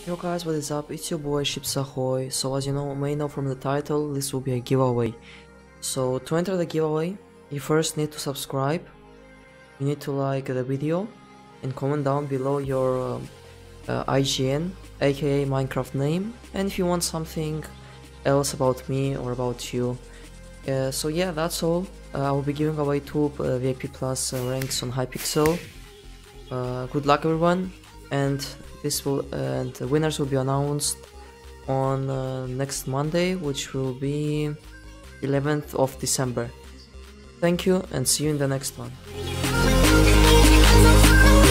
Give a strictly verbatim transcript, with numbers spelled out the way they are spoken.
Yo guys, what is up? It's your boy Ships Ahoy. So as you know, may know from the title, this will be a giveaway. So to enter the giveaway, you first need to subscribe, you need to like the video, and comment down below your um, uh, I G N, aka Minecraft name, and if you want something else about me or about you. Uh, so yeah, that's all. Uh, I will be giving away two uh, V I P Plus uh, ranks on Hypixel. Uh, good luck everyone, and this will uh, and the winners will be announced on uh, next Monday, which will be eleventh of December. Thank you and see you in the next one.